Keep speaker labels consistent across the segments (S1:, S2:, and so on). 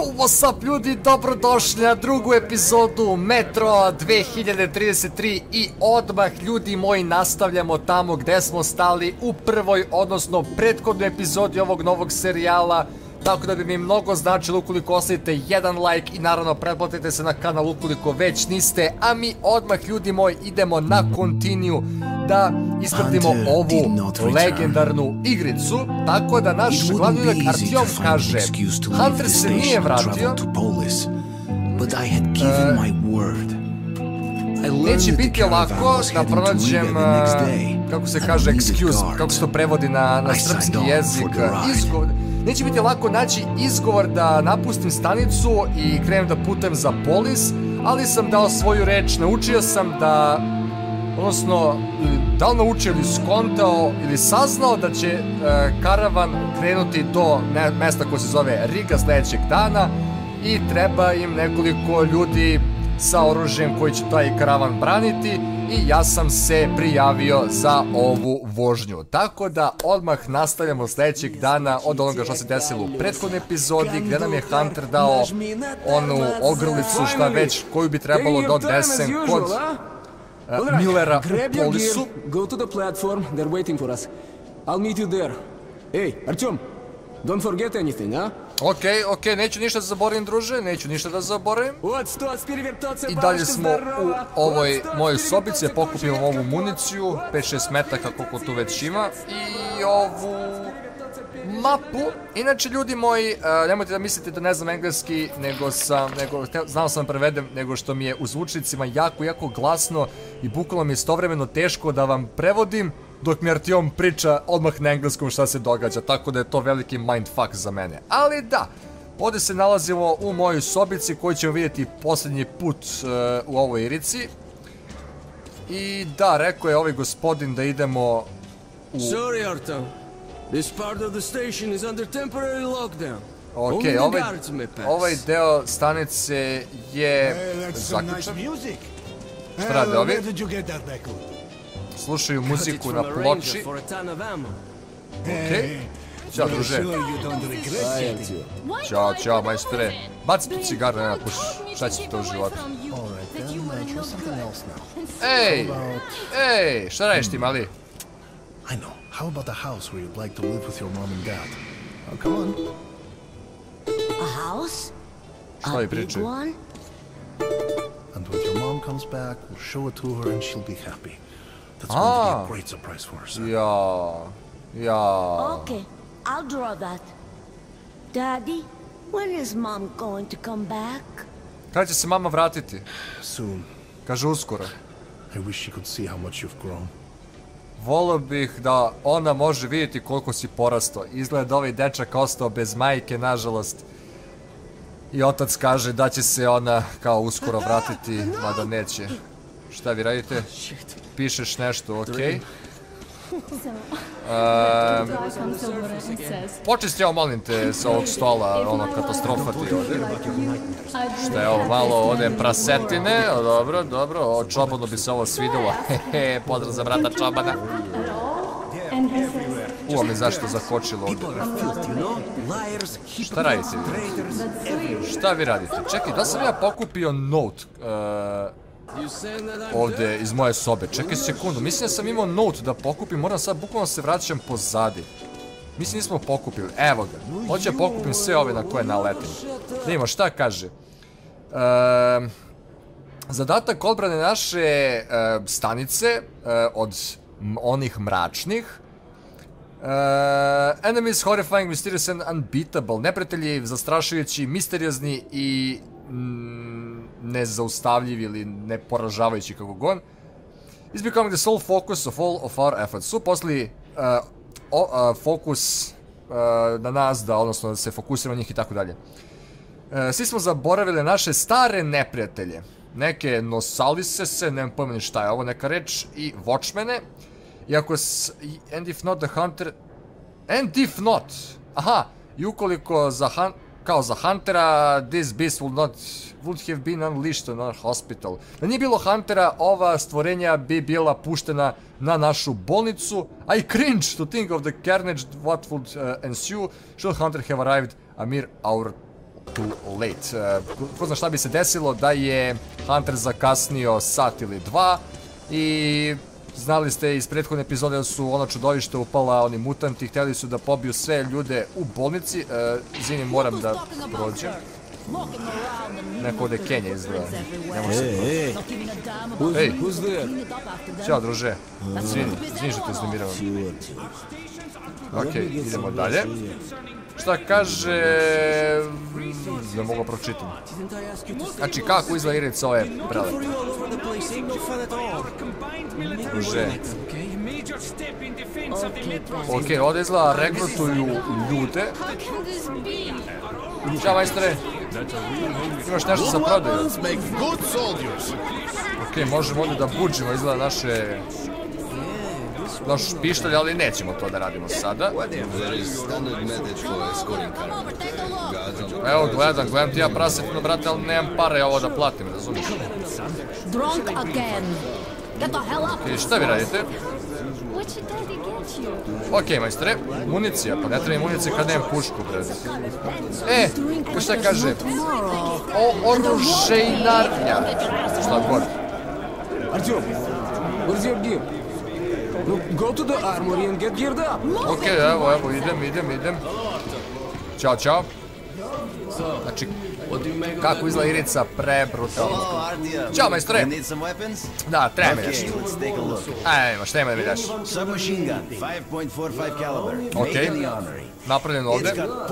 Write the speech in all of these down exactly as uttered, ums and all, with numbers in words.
S1: What's up ljudi, dobrodošli na drugu epizodu Metro dve hiljade trideset tri i odmah ljudi moji nastavljamo tamo gde smo stali u prvoj, odnosno prethodnoj epizodi ovog novog serijala. Tako da bi mi mnogo značilo ukoliko ostavite jedan like i naravno pretplatite se na kanal ukoliko već niste. A mi odmah ljudi moji idemo na continue da ispratimo ovu legendarnu igricu. Tako da naš glavni junak Artyom kaže Hunter se nije vratio. Neće biti lako da pronađem, kako se kaže excuse, kako se to prevodi na srpski jezik, izgovor. Neće biti lako naći izgovor da napustim stanicu i krenem da putujem za polis, ali sam dao svoju reč, naučio sam da, odnosno, da li naučio ili skontao ili saznao da će karavan krenuti do mesta koje se zove Riga sljedećeg dana i treba im nekoliko ljudi sa oružjem koji će taj karavan braniti i ja sam se prijavio za ovu vožnju. Tako da odmah nastavljamo sljedećeg dana od onoga što se desilo u prethodnoj epizodi gdje nam je Hunter dao onu ogrlicu šta već koju bi trebalo da odnesem kod Millera u polisu.
S2: Don't forget anything, huh?
S1: Okej, okej, neću ništa da zaboravim, druže, neću ništa da zaboravim. I dalje smo u ovoj mojoj sobici, pokupimo ovu municiju, pet šest metaka koliko tu već ima, i ovu mapu. Inače, ljudi moji, nemojte da mislite da ne znam engleski, nego sam, znao sam da prevedem, nego što mi je u zvučnicima jako, jako glasno i bukvalno mi je istovremeno teško da vam prevodim, dok mi Artyom priča odmah na engleskom šta se događa, tako da je to veliki mindfuck za mene. Ali da, ovdje se nalazimo u mojoj sobici koju ćemo vidjeti posljednji put u ovoj irici. I da, rekao je ovaj gospodin da idemo u...
S2: Sorry, Artyom. This part of the station is under temporary lockdown.
S1: Okej, ovaj deo stanice je zaključan. Šta rade ovi? Slušaju muziku na ploči. Okej. Ćao, druže. Ćao, ćao, majstore. Baci tu cigaru, nema pušiš. Šta će ti to u životu? Ej! Ej! Šta radiš ti, mali?
S3: I know. How about the house where you'd like to live with your mom and dad? Oh, come on.
S4: A house?
S1: Šta vi pričaju?
S3: And when your mom comes back, we'll show it to her and she'll be happy. That's going to be a great surprise for us.
S1: Ja, ja.
S4: Okay, I'll draw that. Daddy, when is mom going to come back?
S1: Kada će se mama vratiti?
S3: Soon.
S1: Kaže uskoro.
S3: I wish she could see how much you've grown.
S1: Volio bih da ona može vidjeti koliko si porastao. Izgleda da ovaj dečak ostao bez majke, nažalost. I otac kaže da će se ona kao uskoro vratiti, mada neće. Šta vi radite? Pišeš nešto, okej? Počisti ovo, molim te, sa ovog stola, ono, katastrofa ti ovdje. Šta je ovo, malo ovdje prasetine, dobro, dobro, Čobanu bi se ovo svidjelo, hehe, pozdrav za brata Čobana. Uvo mi zašto zakočilo ovdje. Šta radite vi? Šta vi radite? Čekaj, da sam ja pokupio note ovdje iz moje sobe? Čekaj sekundu, mislim da sam imao note da pokupim, moram sad bukvalno se vraćam pozadi. Mislim nismo pokupili, evo ga. Hoće da pokupim sve ove na koje naletim. Da imamo, šta kaže? Zadatak odbrane naše stanice od onih mračnih. Enemies horrifying, mysterious and unbeatable. Neprijatelji zastrašujući, misteriozni i nezaustavljivi ili neporažavajući kako god. Is becoming the sole focus of all of our efforts. Su posli fokus na nas, da odnosno da se fokusiramo na njih i tako dalje. Svi smo zaboravili naše stare neprijatelje. Neke nosalise se, nemam pojma ni šta je ovo, neka reč, i watchmene. Iako s... And if not the hunter... And if not! Aha! I ukoliko za han... kao za Huntera, this beast would not... would have been unleashed on our hospital. Da nije bilo Huntera, ova stvorenja bi bila puštena na našu bolnicu. I cringe to think of the carnage what would uh, ensue should Hunter have arrived amid our too late. Ko zna šta bi se desilo da je Hunter zakasnio sat ili dva i znali ste iz prethodne epizode da su ono čudovište upala, oni mutanti, htjeli su da pobiju sve ljude u bolnici. Izvini, moram da prođem. Neko ovdje Kenja izgleda.
S2: Hey, hey.
S1: Ej,
S2: Who's there?
S1: ćao druže. Izvini, izvini što te uznemiravam. Ok, idemo dalje. Šta kaže... Ne mogu pročitam. Znači, kako izgleda igrica ove prele? Druže. Ok, ovdje izgleda regrutuju ljude. Ćao majstore. Imaš nešto za prodaju? Ok, možemo ovdje da buđimo, izgleda naše... naš pištolj, ali nećemo to da radimo sada. Evo, gledam, gledam ti ja prasetno, brate, ali nemam pare ovo da platim, razumiješ? I šta vi radite? Ok, majstore, municija, pa ne treba municija kad nemam pušku, brate. E, šta kaže? O, oružejnarnja. Šta god.
S2: Artyom, where's your gear? Look, go to the armory and get geared up.
S1: Ok, evo, evo, idem, idem, idem. Ćao, čao. Znači, kako izgleda igrica, prebrutalno. Ćao, majstore. Da, treba mi nešto. Ajmo, šta ima da mi daš? Ok, napravljeno ovdje.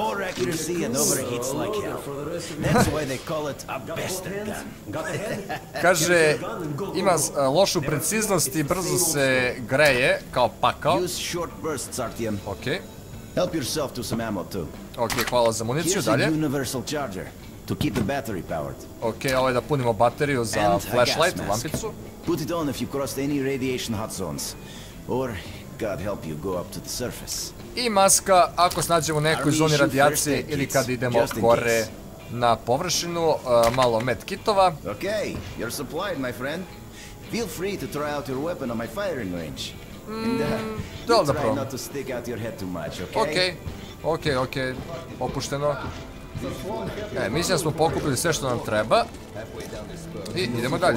S1: Kaže, ima lošu preciznost i brzo se greje, kao pakao. Ok.
S5: Help yourself to some ammo too.
S1: Ok, hvala za municiju, dalje.
S5: Here's a universal charger to keep the battery powered.
S1: Ok, ovo je da punimo bateriju za flashlight, lampicu.
S5: Put it on if you crossed any radiation hot zones. Or, God help you, go up to the surface.
S1: I maska ako se nađemo u nekoj zoni radijacije ili kad idemo gore na površinu, malo medkitova.
S5: Okay, you're supplied, my friend. Feel free to try out your weapon on my firing range. And uh, try not to stick out your head too much, okay?
S1: Ok, ok, ok, opušteno. E, mislim da smo pokupili sve što nam treba. I idemo dalje.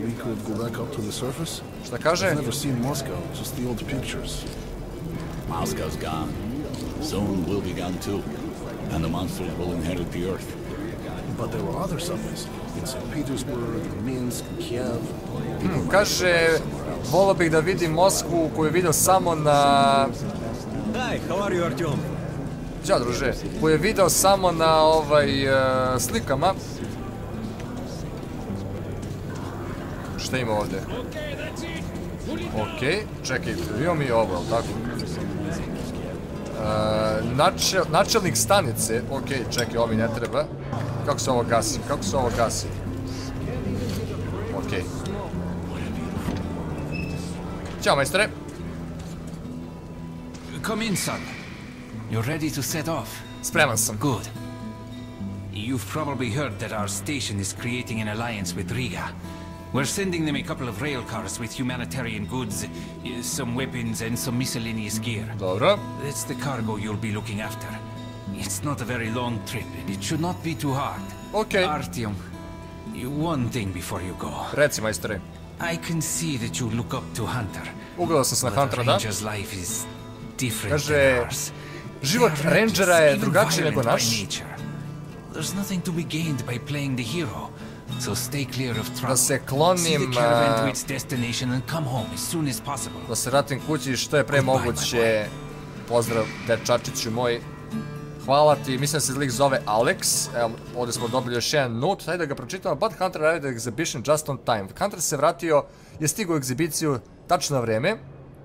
S1: Šta kaže?
S6: Moscow's gone. Soon we'll be gone too. And the monsters will inherit the earth.
S3: But there were other subways. In Saint Petersburg, Minsk, Kiev.
S1: Hmm, kaže, volio bih da vidim Moskvu koju je vidio samo na...
S2: Hi, how are you, Artyom?
S1: Ćao, druže. Koju je video samo na ovaj uh, slikama. Šta ima ovdje? Ok, čekaj, imamo mi ovo, jel tako? Uh, načel, načelnik stanice, ok, čekaj, ovo mi ne treba. Kako se ovo gasi? Kako se ovo gasi? Ok. Ćao, majstore.
S7: Come in, son. You're ready to set off?
S1: Spreman sam.
S7: Good. You've probably heard that our station is creating an alliance with Riga. We're sending them a couple of rail cars with humanitarian goods, some weapons and some miscellaneous gear.
S1: Dobro.
S7: That's the cargo you'll be looking after. It's not a very long trip and it should not be too hard.
S1: Okay.
S7: Artyom, one thing before you go.
S1: Reci, majstore.
S7: I can see that you look up to Hunter.
S1: Ugledao sam se na Huntera, da?
S7: Ranger's life is different
S1: Kaže,
S7: than ours.
S1: život Rangera je drugačiji nego naš.
S7: There's nothing to be gained by playing the hero. So stay clear of trouble.
S1: Da se klonim, da se vratim kući što je pre moguće. Pozdrav, dečačiću moj. Hvala ti, mislim da se lik zove Alex. Evo, ovdje smo dobili još jedan note, hajde da ga pročitamo. But Hunter arrived at exhibition just on time. Hunter se vratio, je stigao u egzibiciju tačno na vreme.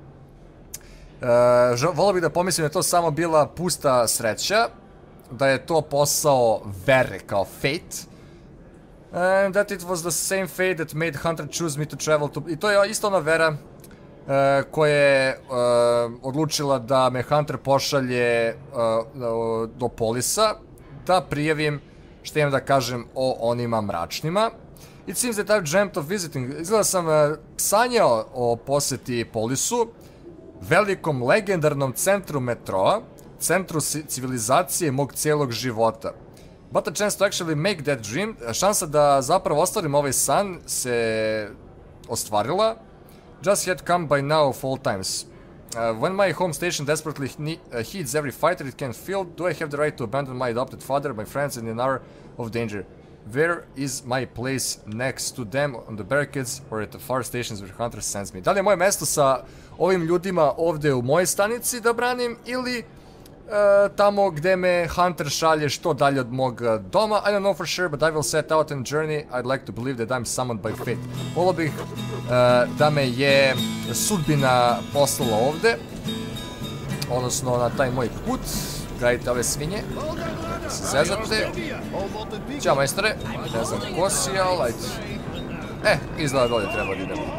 S1: Volio bih da pomislim da je to samo bila pusta sreća. Da je to posao vere, kao fate. And that it was the same fate that made Hunter choose me to travel to... I to je isto ona vera uh, koja je uh, odlučila da me Hunter pošalje uh, do Polisa, da prijavim što imam da kažem o onima mračnima. It seems that I've dreamt of visiting... Izgleda sam uh, sanjao o posjeti Polisu, velikom legendarnom centru metroa, centru civilizacije mog cijelog života. But a chance to actually make that dream, šansa da zapravo ostvarim ovaj san se ostvarila. Just had come by now of all times. Uh, when my home station desperately uh, heeds every fighter it can field, do I have the right to abandon my adopted father, my friends in an hour of danger? Where is my place next to them on the barricades or at the far stations where Hunter sends me? Da li je moje mesto sa ovim ljudima ovdje u mojoj stanici da branim ili uh, tamo gde me Hunter šalje što dalje od mog doma? I don't know for sure, but I will set out on a journey. I'd like to believe that I'm summoned by fate. Volio bih uh, da me je sudbina poslala ovdje, odnosno na taj moj put. Gradite ove svinje, da se zezate. Ćao majstore, ne znam ko si, ali ajde. E, izgleda dolje treba da idemo.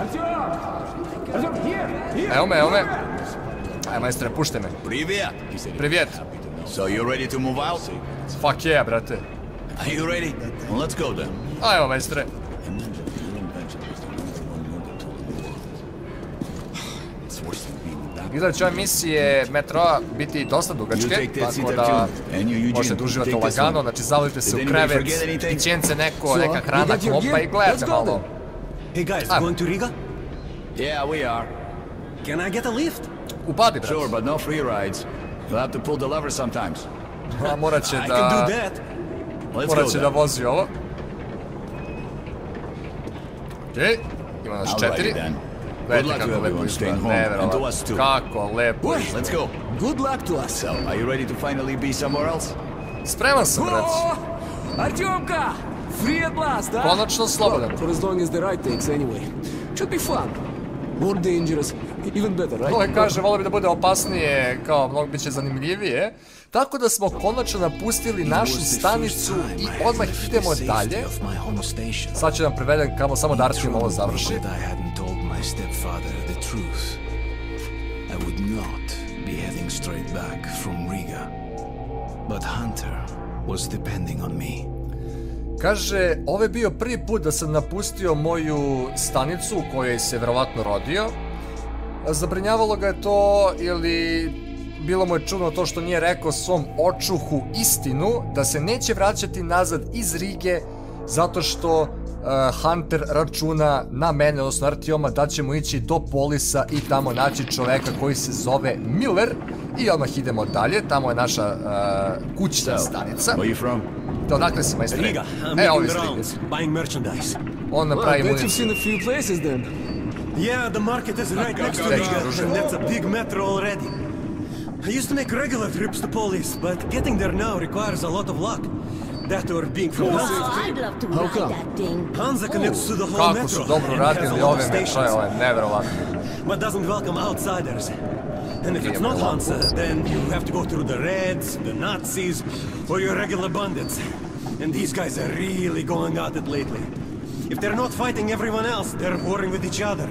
S1: Evo me, evo me. Aj majstore, pušte me. Privijet.
S6: So you ready to move out?
S1: Fuck yeah, brate.
S6: Are you ready? Well, let's go then.
S1: Ajmo majstore. Izgleda će ove misije metroa biti dosta dugačke, tako da možete da uživate lagano, znači zavolite se u krevet, pićence neko, neka hrana, klopa i gledajte malo.
S2: Hey guys, going to Riga?
S6: Yeah, we are.
S2: Can I get a lift?
S1: Upadi, brate.
S6: Sure, but no free rides. You'll have to pull the lever sometimes.
S1: Morat će
S2: I can
S1: da...
S2: do that.
S1: Morat će da vozi ovo. Okej, ima nas četiri. Gledajte kako lepo izgleda, nevjerovatno. Kako lepo izgleda.
S6: Let's go.
S2: Good luck to us.
S6: So, are you ready to finally be somewhere else?
S1: Spreman sam, brate.
S2: Artyomka! Free at last, huh?
S1: Konačno slobodan.
S2: For as long as the ride takes, anyway. Should be fun. More dangerous. Even better, right?
S1: Ovo kaže, volio bi da bude opasnije, kao mnogo bit će zanimljivije. Tako da smo konačno napustili našu stanicu i odmah idemo dalje. Sad će nam preveden kamo samo da Artyom ovo završi.
S8: Stepfather the truth, I would not be heading straight back from Riga. But Hunter was depending on me.
S1: Kaže, ovo je bio prvi put da sam napustio moju stanicu u kojoj se verovatno rodio. Zabrinjavalo ga je to ili bilo mu je čudno to što nije rekao svom očuhu istinu da se neće vraćati nazad iz Rige zato što Uh, Hunter računa na mene, odnosno Artyoma, da ćemo ići do Polisa i tamo naći čoveka koji se zove Miller. I odmah idemo dalje, tamo je naša uh, kućna stanica.
S6: Where you from?
S1: Da, odakle si, majstre?
S2: Riga, I'm
S1: e,
S2: making the rounds, buying merchandise.
S1: On nam pravi municiju.
S2: Bet you've seen a few places then. Yeah, the market is right next to Riga, and that's a big metro already. I used to make regular trips to Polis, but getting there now requires a lot of luck. That or being from Hansa.
S4: I'd love to ride that thing.
S2: Hansa connects to the whole metro.
S1: Kako su dobro radili ove metroje, ovo je nevjerovatno.
S2: But doesn't welcome outsiders. And if it's not Hansa, then you have to go through the Reds, the Nazis, or your regular bandits. And these guys are really going at it lately. If they're not fighting everyone else, they're warring with each other.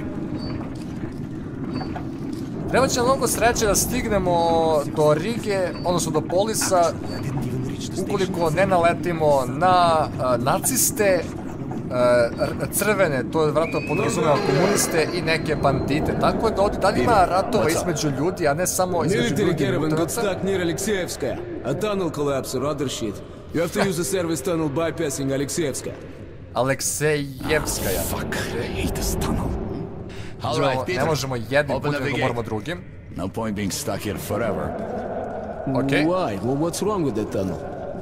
S1: Treba će mnogo sreće da stignemo do Rige, odnosno do Polisa, ukoliko ne naletimo na uh, naciste, uh, crvene, to je vratno podrazumeva komuniste i neke bandite. Tako da ovdje dalje ima ratova između ljudi, a ne samo između ljudi.
S2: Military caravan got stuck near Alexeyevskaya. A tunnel collapse or other shit. You have to use the service tunnel bypassing Alexeyevskaya.
S1: Alexeyevskaya.
S6: Fuck, I hate this tunnel. All right, Peter.
S1: Ne možemo jednim putem, nego moramo drugim.
S6: No point being stuck here forever.
S1: Okay.
S2: Why? Well, what's wrong with that tunnel?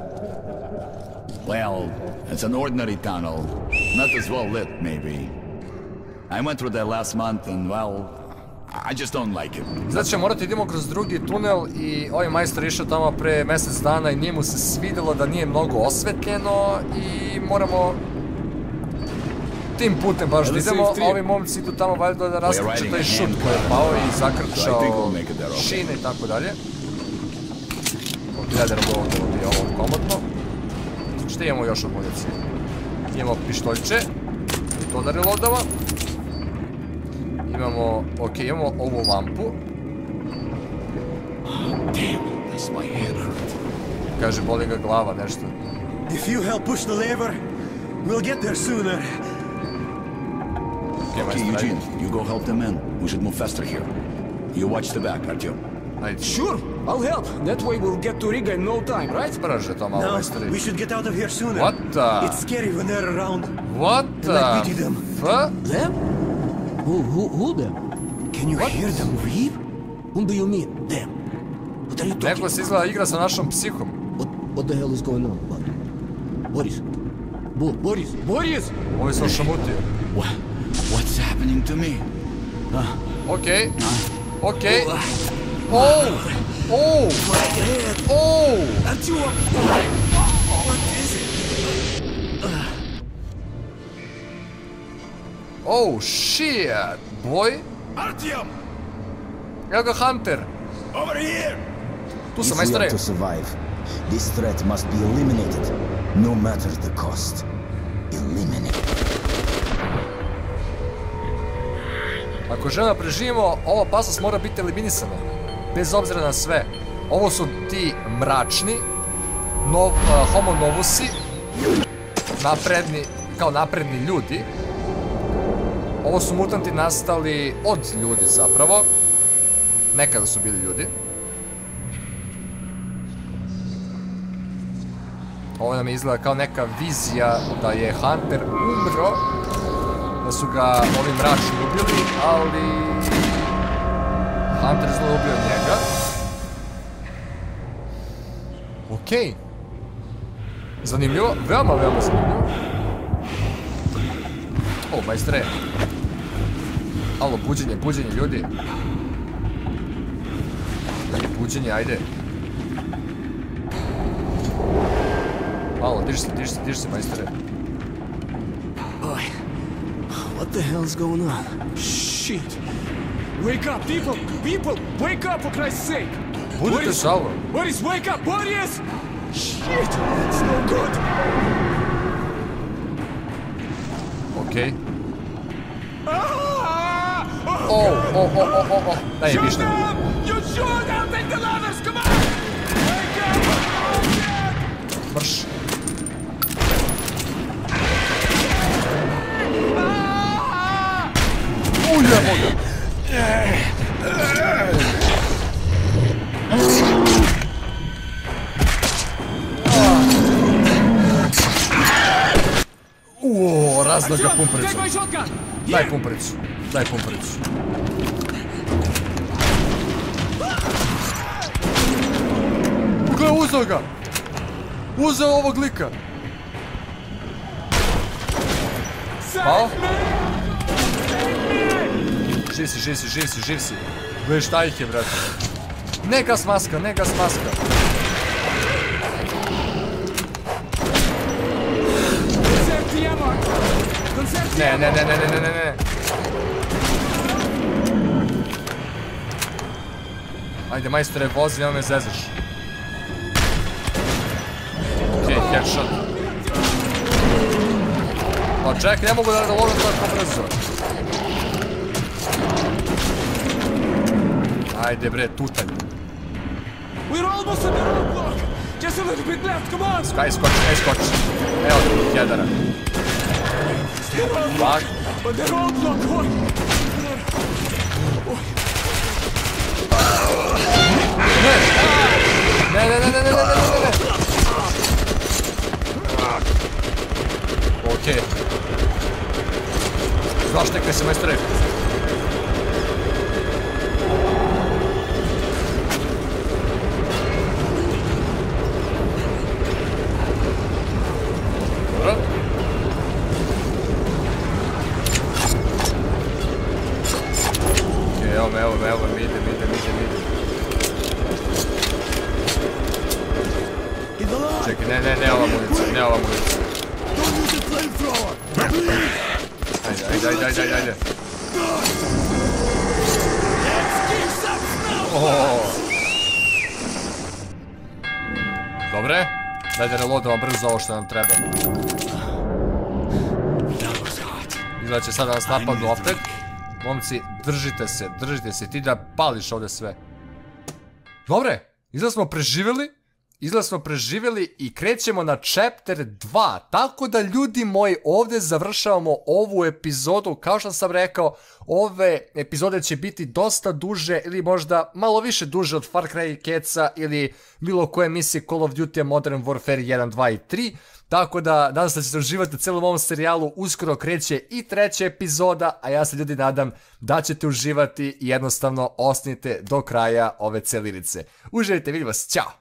S6: Well, it's an ordinary tunnel. Not as well lit, maybe. I went through that last month and, well, I just don't like it.
S1: Znači ćemo morati idemo kroz drugi tunel i ovaj majstor išao tamo pre mjesec dana i nije mu se svidjelo da nije mnogo osvetljeno i moramo tim putem baš da idemo, a ovi momci idu tamo valjda da raskrče taj šut koji je pao i zakrčao šine i tako dalje. Hiljade rodova je ovo komodno. Što imamo još od municije? Imamo pištoljče i to da reloadava. Imamo, ok, imamo ovu lampu. Kaže, boli ga glava, nešto.
S2: If you help push the lever, we'll get there sooner.
S6: Okay, Eugene, you go help them in. We should move faster here. You watch the back, Artyom.
S1: Ajde.
S9: Sure, I'll help. That way we'll get to Riga in no time, right?
S1: Brže to malo,
S2: No,
S1: majstori.
S2: we should get out of here sooner.
S1: What the?
S2: It's scary when they're around.
S1: What
S2: And I pity
S1: the
S2: them.
S1: f?
S9: Them? Who, who, who them?
S2: Can you hear them weep?
S9: Whom do you mean, them? What are you talking
S1: Neko se izgleda igra sa našom psihom.
S9: What, what the hell is going on, buddy? Boris? Bo, Boris? Boris?
S1: Ovo se ošamutio.
S6: What? What's happening to me?
S1: Okej. Okej. Oh! Oh! Oh!
S9: Artyom! What is it?
S1: Oh shit, boy!
S5: Artyom!
S1: Evo ga Hunter!
S5: Over here!
S1: Tu sam,
S10: If we
S1: majstore.
S10: are to survive, this threat must be eliminated, no matter the cost. Eliminate.
S1: Ako želimo da preživimo, ova opasnost mora biti eliminisana. Bez obzira na sve. Ovo su ti mračni nov, uh, homo novusi, napredni, kao napredni ljudi. Ovo su mutanti nastali od ljudi zapravo. Nekada su bili ljudi. Ovo nam izgleda kao neka vizija da je Hunter umro, da su ga ovi mračni ubili, ali Hunter izgleda ubio njega. Okej. Zanimljivo, veoma, veoma zanimljivo. O, majstre. Alo, buđenje, buđenje, ljudi. Buđenje, ajde. Malo, diži se, diži se, diži se, majstore.
S9: Boy, what the hell's going on? Shit! Wake up, people! People! Wake up, for Christ's sake!
S1: Budite šalo.
S9: Boris, wake up! Boris! Shit! It's no good!
S1: Okej. O, o, o, o, o, o. Daj je višnju.
S9: You shoot! I'll take the ladders! Come on! Wake up!
S1: Mrš. Ujemo ga. Uo, razda ga pumpricom. Daj pumpricu, daj pumpricu. Gle, uzeo ga. Uzeo ovog lika. Pao? Živ si, živ si, živ si, živ si. Gledaj šta ih je, brate. Ne gas maska, ne gas maska. Ne, ne, ne, ne, ne, ne, ne, ne. Ajde, majstore, vozi, nema me zezaš. Okej, headshot. Pa čekaj, ne mogu da ložem tako brzo. Ajde bre, tutanj.
S9: We're almost at the roadblock! Just a little bit left, come on!
S1: Kaj skoči, kaj skoči. Evo ti, jedara. Bak.
S9: But the roadblock, boy!
S1: Ne, ne, ne, ne, ne, ne, ne, ne, ne. Okej. Zaštekaj se, majstore. Dobro. Okej, evo me, evo me, evo me, idem, idem, idem, idem. Čekaj, ne, ne, ne ova municija, ne ova municija. Ajde, ajde, ajde, ajde, ajde, ajde. Dobre, dajde reloadamo brzo ovo što nam treba. Izgleda će sad da nas napadnu opet. Momci, držite se, držite se, ti da pališ ovdje sve. Dobre, izgleda smo preživjeli izgleda smo preživjeli i krećemo na chapter dva. Tako da, ljudi moji, ovdje završavamo ovu epizodu. Kao što sam rekao, ove epizode će biti dosta duže ili možda malo više duže od Far Cry Catsa ili bilo koje misije Call of Duty Modern Warfare jedan, dva i tri. Tako da, nadam se da ćete uživati u cijelom ovom serijalu. Uskoro kreće i treća epizoda, a ja se, ljudi, nadam da ćete uživati i jednostavno ostanite do kraja ove celinice. Uživajte, vidim vas, ćao!